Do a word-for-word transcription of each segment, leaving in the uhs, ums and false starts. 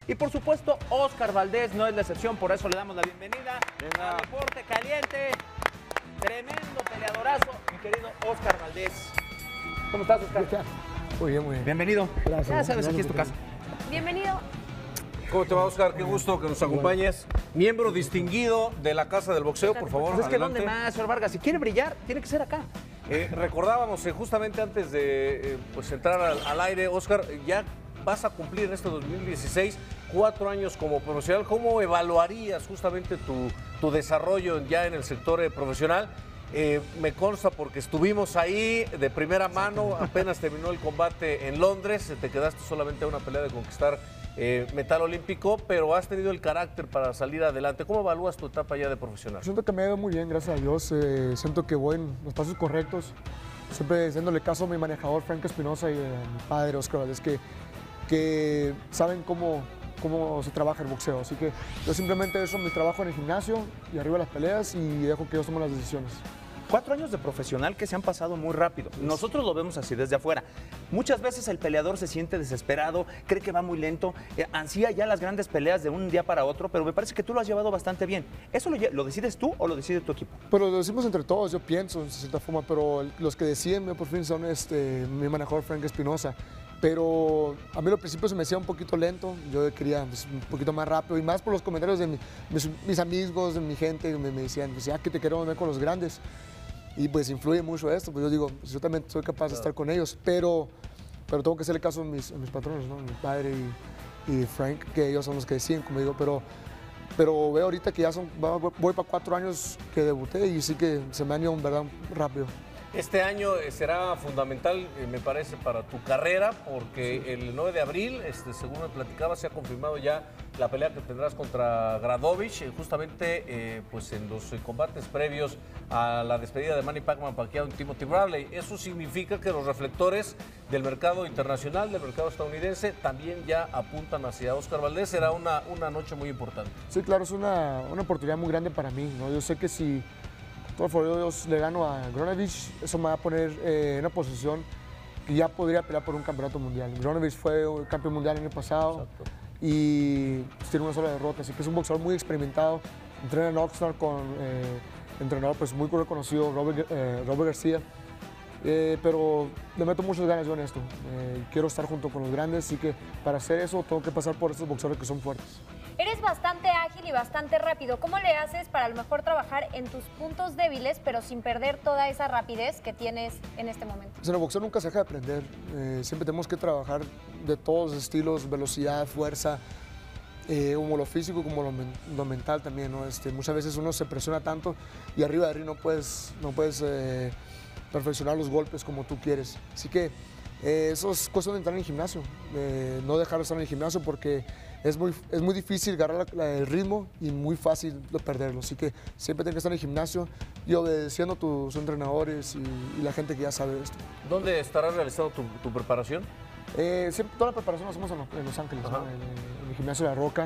Y por supuesto, Óscar Valdés no es la excepción, por eso le damos la bienvenida Venga. a Deporte Caliente. Tremendo peleadorazo, mi querido Óscar Valdés. ¿Cómo estás, Óscar? Muy bien, muy bien. Bienvenido. Gracias. Ya sabes, aquí es tu casa. Bienvenido. ¿Cómo te va, Óscar? Qué gusto que nos acompañes. Miembro distinguido de la Casa del Boxeo, por favor, Pues es que adelante. ¿dónde más, señor Vargas? Si quiere brillar, tiene que ser acá. Eh, recordábamos, eh, justamente antes de eh, pues entrar al, al aire, Óscar, ya vas a cumplir en este dos mil dieciséis cuatro años como profesional. ¿Cómo evaluarías justamente tu, tu desarrollo ya en el sector eh, profesional? Eh, me consta porque estuvimos ahí de primera mano, apenas terminó el combate en Londres, te quedaste solamente a una pelea de conquistar eh, metal olímpico, pero has tenido el carácter para salir adelante. ¿Cómo evalúas tu etapa ya de profesional? Siento que me ha ido muy bien, gracias a Dios. Eh, siento que voy en los pasos correctos. Siempre haciéndole caso a mi manejador, Frank Espinosa, y a mi padre, Óscar Valdés, que, que saben cómo, cómo se trabaja el boxeo. Así que yo simplemente eso, mi trabajo en el gimnasio y arriba las peleas, y dejo que ellos tomen las decisiones. Cuatro años de profesional que se han pasado muy rápido. Nosotros lo vemos así desde afuera. Muchas veces el peleador se siente desesperado, cree que va muy lento, eh, ansía ya las grandes peleas de un día para otro, pero me parece que tú lo has llevado bastante bien. ¿Eso lo, lle- lo decides tú o lo decide tu equipo? Pero lo decimos entre todos, yo pienso, en cierta forma, pero los que deciden por fin son este, mi manejador, Frank Espinosa. Pero a mí al principio se me hacía un poquito lento, yo quería pues, un poquito más rápido, y más por los comentarios de mi- mis, mis amigos, de mi gente, me, me decían, pues, ya que te queremos ver con los grandes. Y pues influye mucho esto, pues yo digo, pues, yo también soy capaz de estar con ellos, pero, pero tengo que hacerle caso a mis, a mis patrones, ¿no? Mi padre y, y Frank, que ellos son los que deciden, como digo, pero, pero veo ahorita que ya son, va- voy para cuatro años que debuté, y sí que se me han ido, en verdad, rápido. Este año eh, será fundamental, eh, me parece, para tu carrera, porque sí. El nueve de abril, este, según me platicaba, se ha confirmado ya la pelea que tendrás contra Gradovich, eh, justamente eh, pues en los eh, combates previos a la despedida de Manny Pacquiao Pacquiao en Timothy Bradley. Eso significa que los reflectores del mercado internacional, del mercado estadounidense, también ya apuntan hacia Óscar Valdés. Será una, una noche muy importante. Sí, claro, es una, una oportunidad muy grande para mí, ¿no? Yo sé que si por favor Dios le gano a Gradovich, eso me va a poner eh, en una posición que ya podría pelear por un campeonato mundial. Gradovich fue campeón mundial el año pasado. Exacto. Y pues, tiene una sola derrota, así que es un boxeador muy experimentado. Entrena en Oxnard con eh, entrenador pues, muy reconocido, Robert, eh, Robert García. Eh, pero le meto muchas ganas yo en esto. Eh, quiero estar junto con los grandes, así que para hacer eso tengo que pasar por estos boxeadores que son fuertes. Eres bastante ágil y bastante rápido. ¿Cómo le haces para a lo mejor trabajar en tus puntos débiles, pero sin perder toda esa rapidez que tienes en este momento? Pues en el boxeo nunca se deja de aprender. Eh, siempre tenemos que trabajar de todos los estilos, velocidad, fuerza, eh, como lo físico, como lo, men lo mental también, ¿no? Este, muchas veces uno se presiona tanto y arriba de ring no puedes, no puedes eh, perfeccionar los golpes como tú quieres. Así que eh, eso es cuestión de entrar en el gimnasio, eh, no dejar de estar en el gimnasio, porque es muy, es muy difícil agarrar la, la, el ritmo y muy fácil de perderlo. Así que siempre tienes que estar en el gimnasio y obedeciendo a tus entrenadores y, y la gente que ya sabe esto. ¿Dónde estarás realizando tu, tu preparación? Eh, siempre, toda la preparación la hacemos en, en Los Ángeles, ¿no? en, en el gimnasio de La Roca,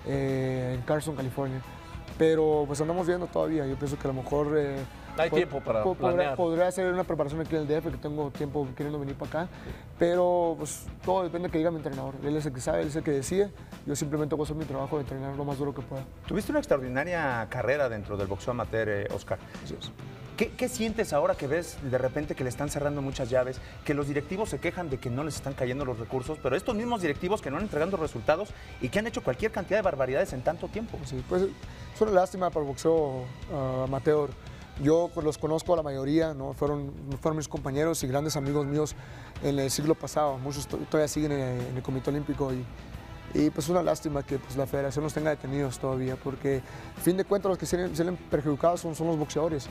eh, en Carson, California. Pero pues andamos viendo todavía. Yo pienso que a lo mejor eh, hay pod tiempo para pod planear. Podría, podría hacer una preparación aquí en el D F, que tengo tiempo queriendo venir para acá. Pero pues todo depende de que diga mi entrenador. Él es el que sabe, él es el que decide. Yo simplemente voy a hacer mi trabajo de entrenar lo más duro que pueda. Tuviste una extraordinaria carrera dentro del boxeo amateur, eh, Óscar. Así es. ¿Qué, ¿Qué sientes ahora que ves de repente que le están cerrando muchas llaves, que los directivos se quejan de que no les están cayendo los recursos, pero estos mismos directivos que no han entregando resultados y que han hecho cualquier cantidad de barbaridades en tanto tiempo? Sí, pues es una lástima para el boxeo uh, amateur. Yo pues, los conozco a la mayoría, ¿no? fueron, fueron mis compañeros y grandes amigos míos en el siglo pasado. Muchos todavía siguen en el, en el Comité Olímpico. Y, Y pues es una lástima que pues, la federación los tenga detenidos todavía, porque a fin de cuentas los que salen, salen perjudicados son, son los boxeadores.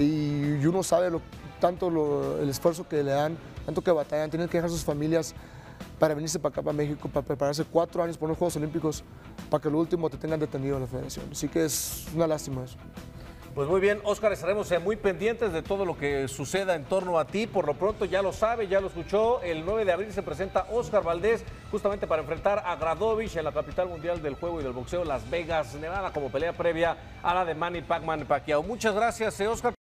Y, y uno sabe lo, tanto lo, el esfuerzo que le dan, tanto que batallan, tienen que dejar sus familias para venirse para acá, para México, para prepararse cuatro años por unos Juegos Olímpicos, para que al último te tengan detenido la federación. Así que es una lástima eso. Pues muy bien, Óscar, estaremos muy pendientes de todo lo que suceda en torno a ti. Por lo pronto ya lo sabe, ya lo escuchó, el nueve de abril se presenta Óscar Valdés justamente para enfrentar a Gradovich en la capital mundial del juego y del boxeo, Las Vegas, Nevada, como pelea previa a la de Manny Pacquiao Pacquiao. Muchas gracias, Óscar.